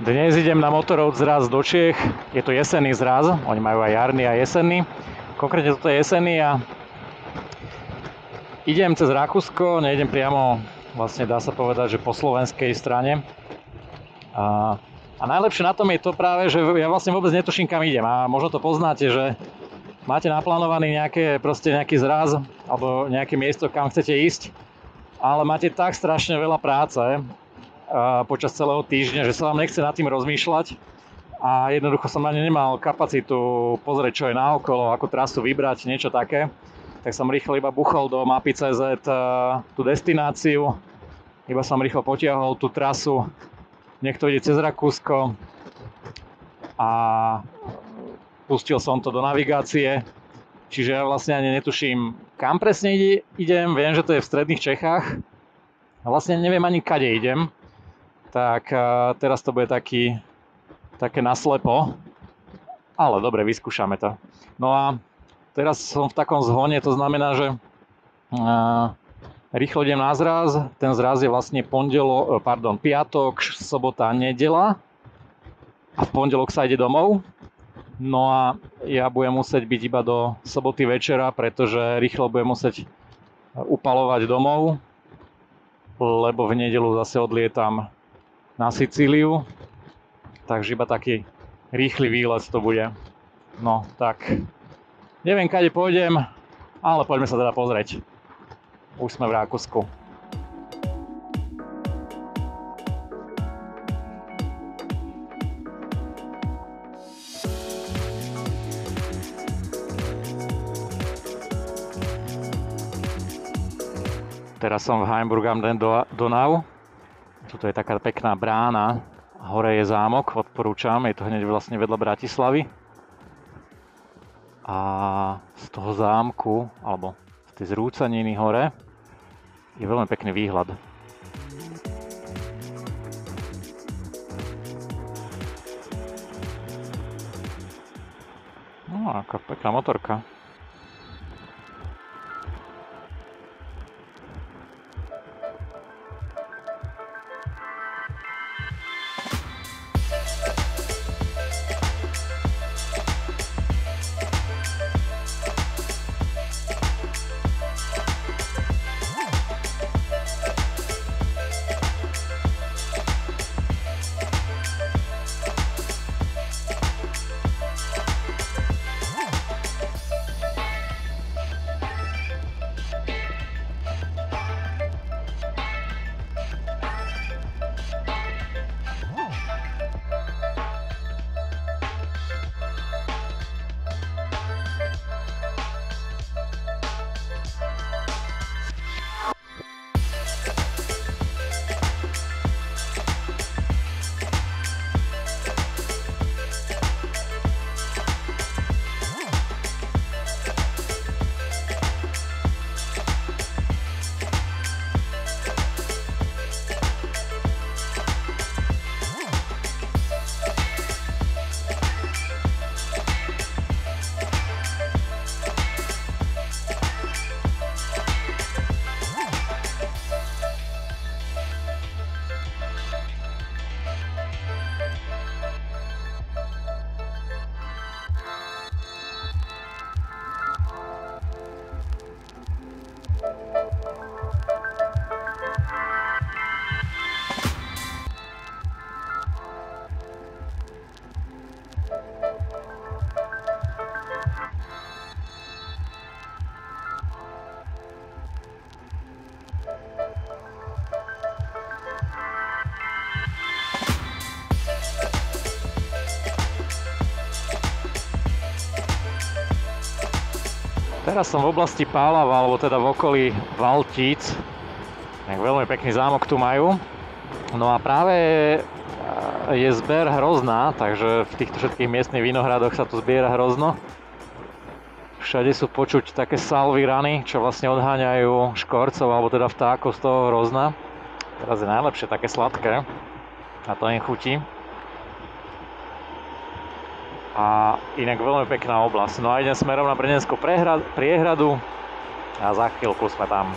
Dnes idem na Motorroad zraz do Čiech. Je to jesenný zraz, oni majú aj jarný a jesenný. Konkrétne toto je jesenný a idem cez Rakúsko, nejdem priamo, vlastne dá sa povedať, že po slovenskej strane. A najlepšie na tom je to práve, že ja vlastne vôbec netuším, kam idem. A možno to poznáte, že máte naplánovaný nejaký zraz alebo nejaké miesto, kam chcete ísť, ale máte tak strašne veľa práce počas celého týždňa, že sa vám nechce nad tým rozmýšľať a jednoducho som na ne nemal kapacitu pozrieť, čo je naokolo, ako trasu vybrať, niečo také. Tak som rýchlo iba buchol do mapy.cz tú destináciu, iba som rýchlo potiahol tú trasu, niekto ide cez Rakúsko a pustil som to do navigácie, čiže ja vlastne ani netuším, kam presne idem, viem, že to je v stredných Čechách a vlastne neviem ani kade idem. Tak teraz to bude také naslepo, ale dobre, vyskúšame to. No a teraz som v takom zhone, to znamená, že rýchlo idem na zraz. Ten zraz je vlastne piatok, sobota, nedeľa a v pondelok sa ide domov. No a ja budem musieť byť iba do soboty večera, pretože rýchlo budem musieť upalovať domov, lebo v nedeľu zase odlietam na Sicíliu, takže iba taký rýchly výlet to bude. No tak, neviem, kade pôjdem, ale poďme sa teda pozrieť. Už sme v Rakúsku. Teraz som v Heimburg am den Donau. Tuto je taká pekná brána, hore je zámok, odporúčam, je to hneď vlastne vedľa Bratislavy. A z toho zámku, alebo z tej zrúcaniny hore, je veľmi pekný výhľad. No, aká pekná motorka. Teraz som v oblasti Pálava, alebo teda v okolí Valtíc. Veľmi pekný zámok tu majú. No a práve je zber hrozna, takže v týchto všetkých miestnych vinohradoch sa tu zbiera hrozno. Všade sú počuť také salvy rany, čo vlastne odháňajú škorcov, alebo teda vtákov z toho hrozna. Teraz je najlepšie také sladké a to im chutí. A inak veľmi pekná oblasť. No a idem smerom na Brněnskú priehradu a za chvíľku sme tam.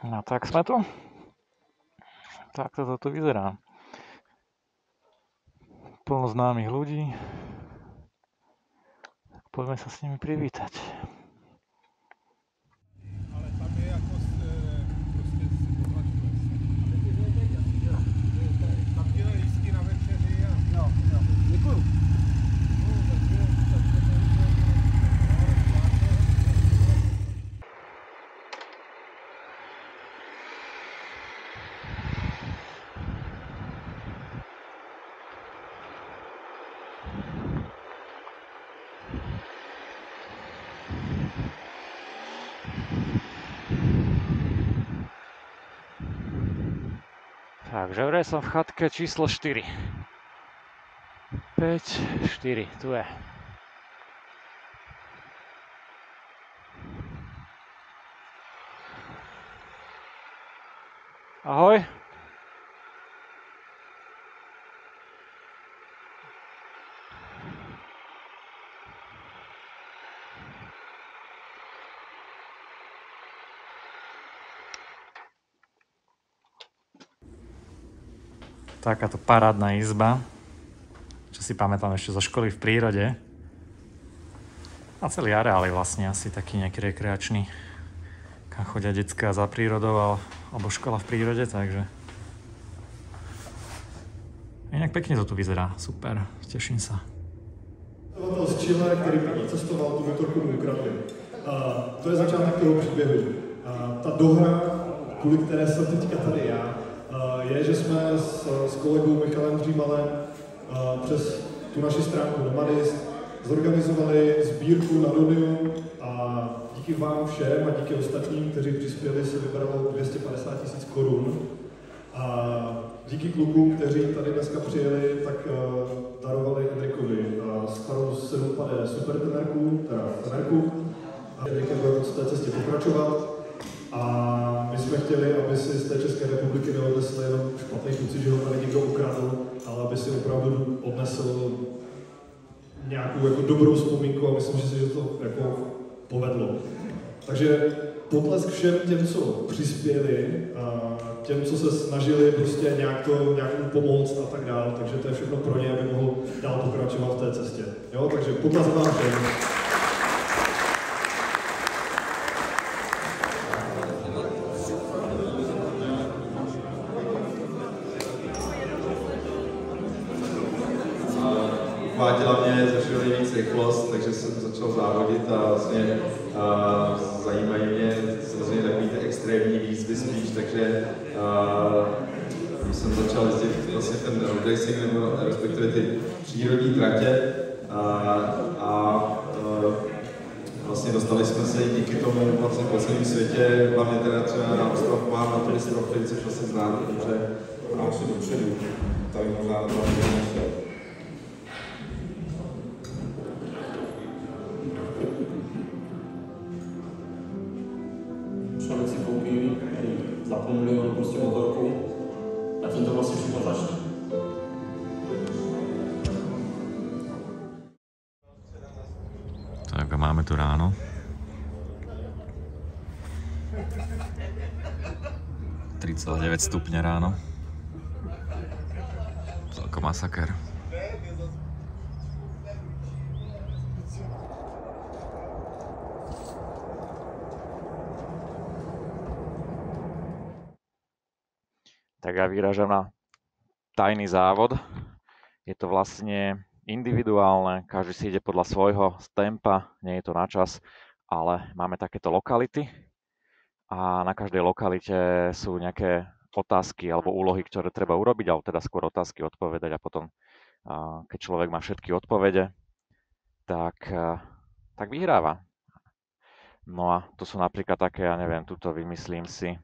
No tak sme tu. Takto to tu vyzerá. Plno známych ľudí. Poďme sa s nimi privítať. Ale tam je jako prostě si označuje. Tam dělají lístky na večeři a... Jo. Děkuju. Takže vraj som v chatke číslo 4. 5, 4, tu je. Ahoj. Takáto parádna izba, čo si pamätám ešte zo školy v prírode. A celý areál je vlastne asi taký nejaký rekreačný, kam chodia decká za prírodou alebo škola v prírode, takže... Inak pekne to tu vyzerá, super, teším sa. Cestovatel z Chile, který cestoval tu motorku mu ukradli. To je začátek toho příběhu. Ta dohra, kvůli které jsem teďka tady já, je, že jsme s kolegou Michalem Dřímalem přes tu naši stránku Nomadist zorganizovali sbírku na Doniu a díky vám všem a díky ostatním, kteří přispěli, se vybralo 250 000 korun. A díky klukům, kteří tady dneska přijeli, tak darovali Henrikovi starou 7 super tenerku, teda tenerku. A Henrikem bude v té cestě pokračovat. A my jsme chtěli, aby si z té České republiky neodnesli jenom špatný pocit, že ho tady někdo ukradl, ale aby si opravdu odnesl nějakou jako dobrou vzpomínku a myslím, že se to jako povedlo. Takže potlesk všem těm, co přispěli, těm, co se snažili prostě nějak pomoct a tak dále, takže to je všechno pro ně, aby mohl dál pokračovat v té cestě. Jo, takže potlesk vám všem. Chvátila mě zašel nejvíc rychlost, takže jsem začal závodit a vlastně zajímají mě samozřejmě takový ty extrémní výzvy spíš, takže když jsem začal jezdit vlastně ten road racing, nebo respektive ty přírodní tratě a vlastně dostali jsme se díky tomu vlastně po celém světě, hlavně teda třeba na ostrov Mám, na Turistrovky, což vlastně znáte dobře, a už dopředu, tady možná to nešel. Člověk si koupí za půl milionu prostě motorku a tím to vlastně všechno začne. Tak a máme tu ráno. ...3,9 stupňa ráno. Celkom masaker. Tak ja vyrážam na tajný závod. Je to vlastne individuálne, každý si ide podľa svojho tempa, nie je to na čas, ale máme takéto lokality a na každej lokalite sú nejaké otázky alebo úlohy, ktoré treba urobiť, alebo teda skôr otázky odpovedať a potom, keď človek má všetky odpovede, tak vyhráva. No a to sú napríklad také, ja neviem, tuto vymyslím si,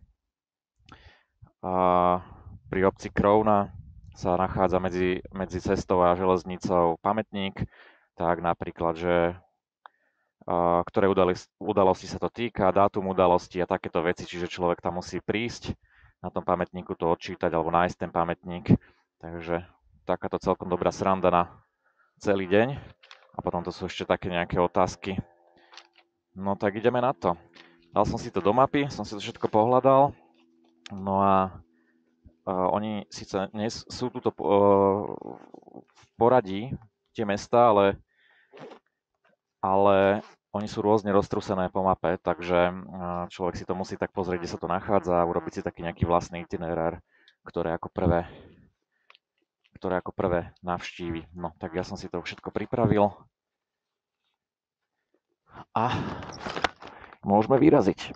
pri obci Krovna sa nachádza medzi cestou a železnicou pamätník, tak napríklad, že ktoré udalosti sa to týka, dátum udalosti a takéto veci, čiže človek tam musí prísť, na tom pamätníku to odčítať alebo nájsť ten pamätník. Takže takáto celkom dobrá sranda na celý deň. A potom to sú ešte také nejaké otázky. No tak ideme na to. Dal som si to do mapy, som si to všetko pohľadal. No a oni síce sú tuto v poradí, tie mesta, ale oni sú rôzne roztrúsené po mape, takže človek si to musí tak pozrieť, kde sa to nachádza a urobiť si taký nejaký vlastný itinerár, ktoré ako prvé navštívi. No, tak ja som si to všetko pripravil a môžeme vyraziť.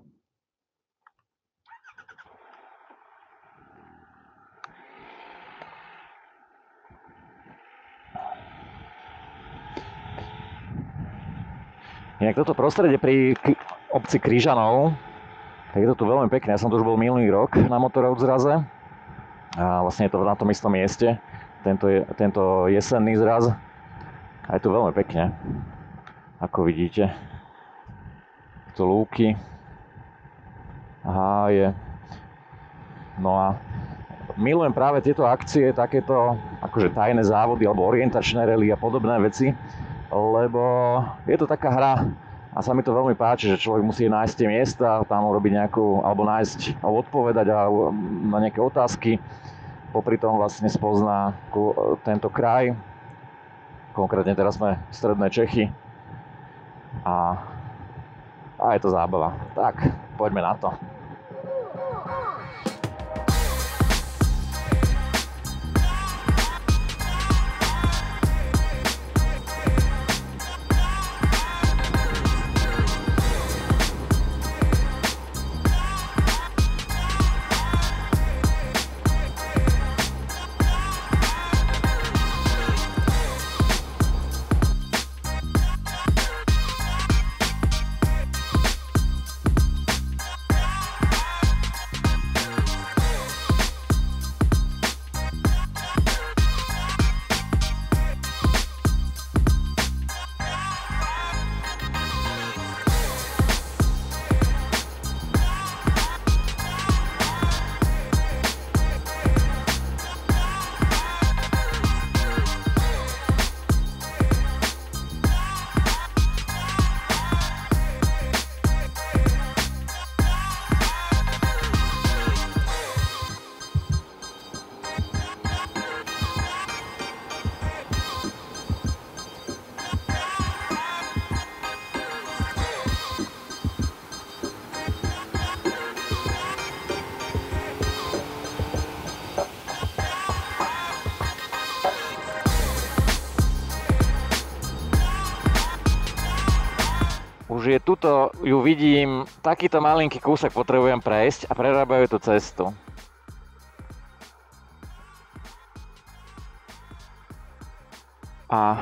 Inak toto prostredie pri obci Kryžanov, tak je to tu veľmi pekné. Ja som tu už bol minulý rok na Motorroad zraze. A vlastne je to na tom istom mieste. Tento jesenný zraz. A je tu veľmi pekne. Ako vidíte. To lúky. Háje. No a milujem práve tieto akcie, takéto akože tajné závody alebo orientačné rally a podobné veci. Lebo je to taká hra a sa mi to veľmi páči, že človek musí nájsť tie miesta, tam urobiť nejakú, alebo nájsť, alebo odpovedať na nejaké otázky. Popri tom vlastne spozná tento kraj. Konkrétne teraz sme v strednej Čechy a je to zábava. Tak, poďme na to. Už je tuto, ju vidím, takýto malinký kúsok potrebujem prejsť a prerábajú tú cestu. A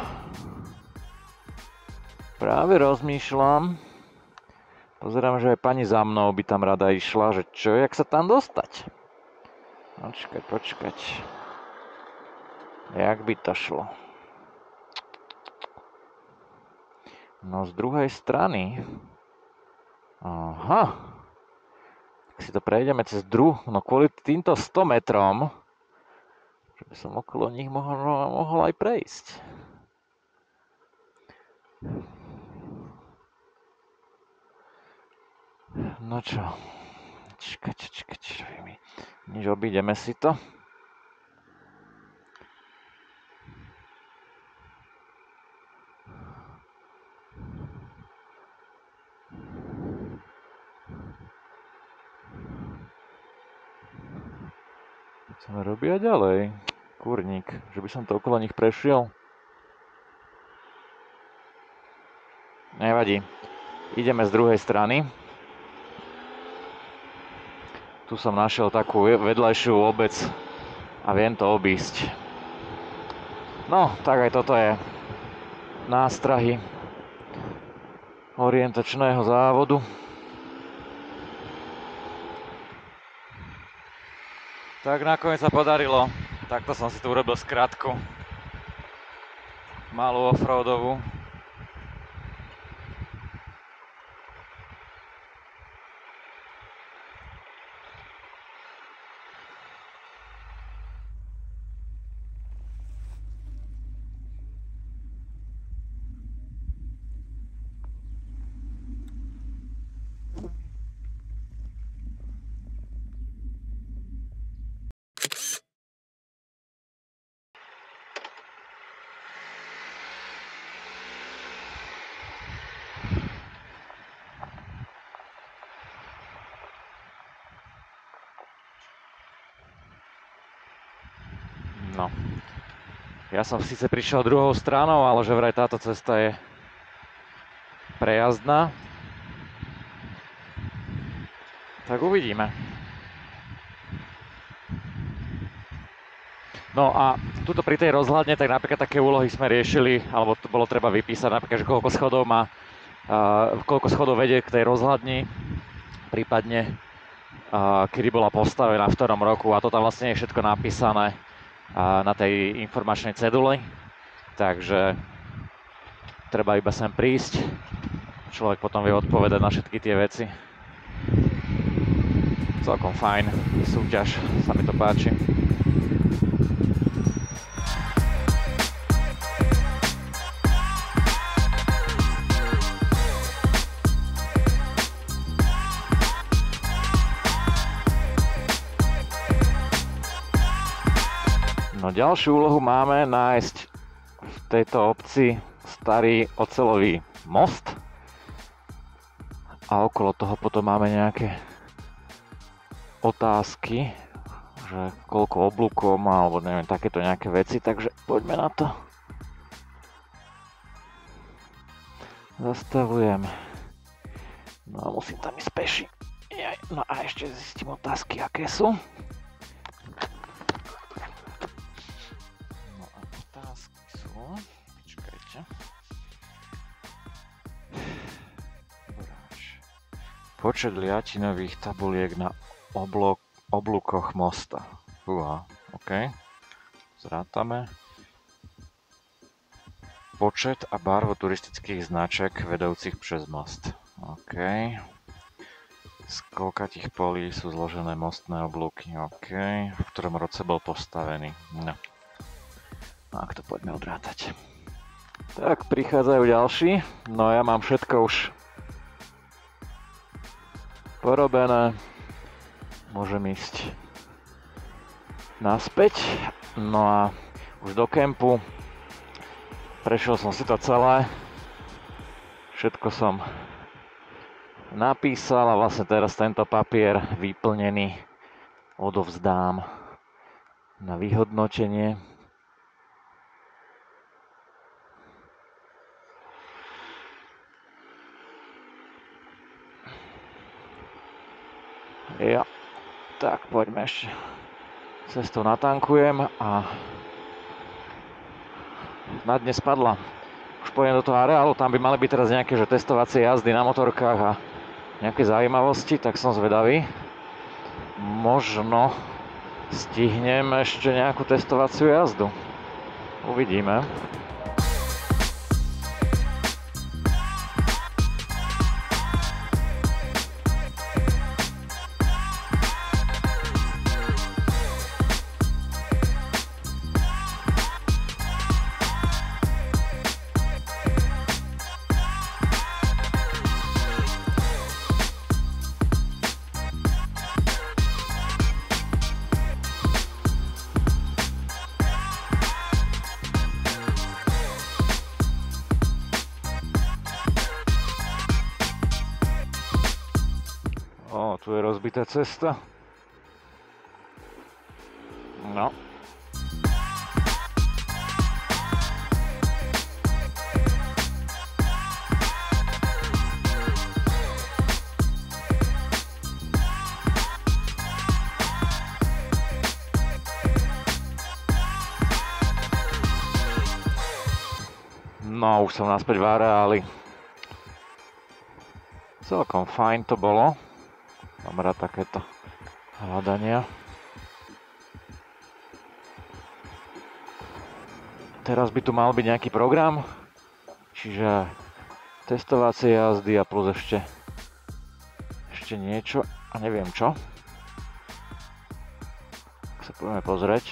práve rozmýšľam, pozerám, že aj pani za mnou by tam rada išla, že čo, jak sa tam dostať? Počkať. Jak by to šlo? No z druhej strany. Aha. Tak si to prejdeme cez no kvôli týmto 100 metrom, že by som okolo nich mohol aj prejsť. No čo? Čakať, nič, obídeme si to. Co ma robia ďalej? Kurník, že by som to okolo nich prešiel. Nevadí. Ideme z druhej strany. Tu som našiel takú vedľajšiu obec a viem to obísť. No, tak aj toto je nástrahy orientačného závodu. Tak nakoniec sa podarilo. Takto som si tu urobil skratku. Malú offroadovú. No. Ja som síce prišiel druhou stranou, ale že vraj táto cesta je prejazdná. Tak uvidíme. No a tuto pri tej rozhľadne, tak napríklad také úlohy sme riešili, alebo to bolo treba vypísať, napríklad, že koľko schodov vedie k tej rozhľadni, prípadne kedy bola postavená, v ktorom roku, a to tam vlastne je všetko napísané na tej informačnej ceduli, takže treba iba sem prísť, človek potom vie odpovedať na všetky tie veci. Celkom fajn súťaž, sa mi to páči. No ďalšiu úlohu máme nájsť v tejto obci starý oceľový most a okolo toho potom máme nejaké otázky, že koľko oblúkov má, alebo neviem, takéto nejaké veci, takže poďme na to. Zastavujem. No a musím tam ísť peši. No a ešte zistím otázky, aké sú. Počet liatinových tabuliek na oblúkoch mosta. OK. Zrátame. Počet a barvu turistických značiek vedúcich přes most. OK. Z koľkatých polí sú zložené mostné oblúky. OK. V ktorom roce bol postavený. No. Tak to poďme odrátať. Tak, prichádzajú ďalší. No ja mám všetko už porobené, môžem ísť naspäť, no a už do kempu, prešiel som si to celé, všetko som napísal a vlastne teraz tento papier vyplnený odovzdám na vyhodnotenie. Ja, tak poďme ešte. Cestou natankujem a na dne spadla. Už pôjdem do toho areálu, tam by mali byť teraz nejaké testovacie jazdy na motorkách a nejaké zaujímavosti, tak som zvedavý. Možno stihnem ešte nejakú testovaciu jazdu. Uvidíme. Tu je rozbitá cesta. No. No, už som naspäť v areáli. Celkom fajn to bolo. Mám rád takéto hľadania. Teraz by tu mal byť nejaký program, čiže testovacie jazdy a plus ešte niečo a neviem čo. Tak sa poďme pozrieť.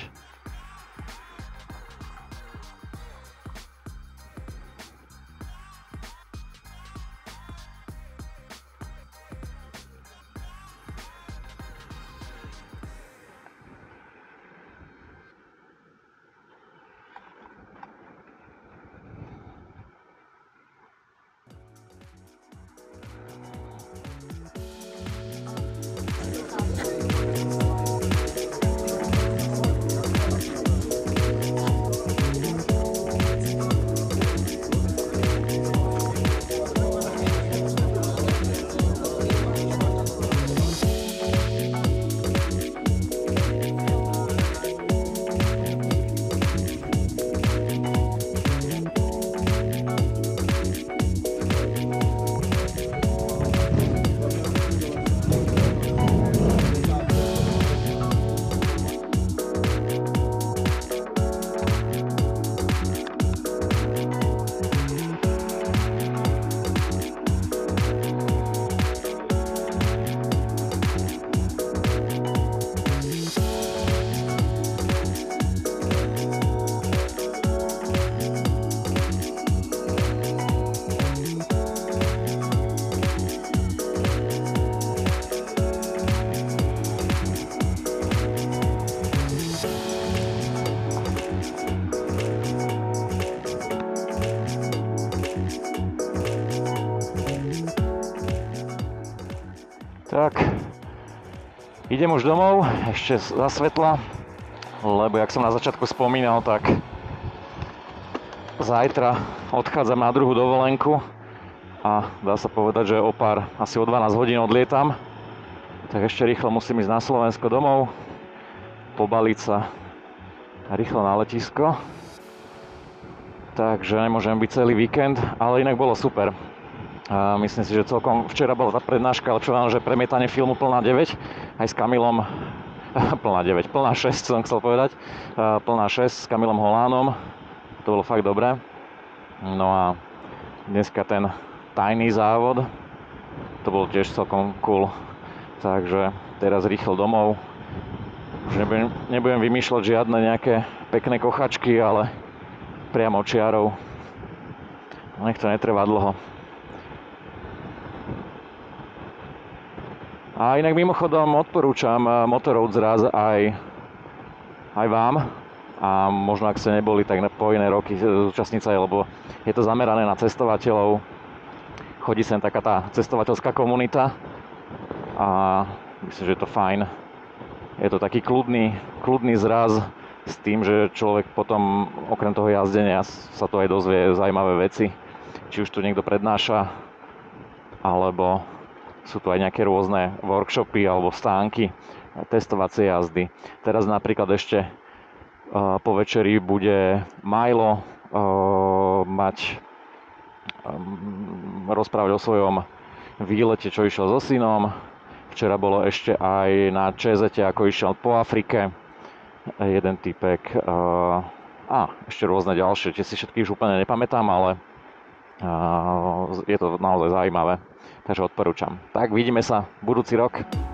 Tak, idem už domov, ešte za svetla, lebo jak som na začiatku spomínal, tak zajtra odchádzam na druhú dovolenku a dá sa povedať, že asi o 12 hodín odlietam. Tak ešte rýchlo musím ísť na Slovensko domov, pobaliť sa rýchlo na letisko. Takže nemôžem byť celý víkend, ale inak bolo super. Myslím si, že celkom včera bola tá prednáška, ale čo vám, že premietanie filmu plná 9, aj s Kamilom, plná 6 som chcel povedať, plná 6 s Kamilom Holánom, to bolo fakt dobré. No a dneska ten tajný závod, to bolo tiež celkom cool, takže teraz rýchlo domov. Už nebudem vymýšľať žiadne nejaké pekné kochačky, ale priamo čiarou. Nech to netrvá dlho. A inak mimochodom odporúčam Motorroad zraz aj vám. A možno ak ste neboli, tak po iné roky zúčastniť sa, lebo je to zamerané na cestovateľov. Chodí sem taká tá cestovateľská komunita a myslím, že je to fajn. Je to taký kľudný zraz s tým, že človek potom okrem toho jazdenia sa to aj dozvie zaujímavé veci. Či už tu niekto prednáša, alebo sú tu aj nejaké rôzne workshopy alebo stánky, testovacie jazdy. Teraz napríklad ešte po večeri bude Milo rozprávať o svojom výlete, čo išiel so synom. Včera bolo ešte aj na ČZ, ako išiel po Afrike jeden typek. Ešte rôzne ďalšie, tie si všetky už úplne nepamätám, ale je to naozaj zaujímavé. Takže odporúčam. Tak, vidíme sa budúci rok.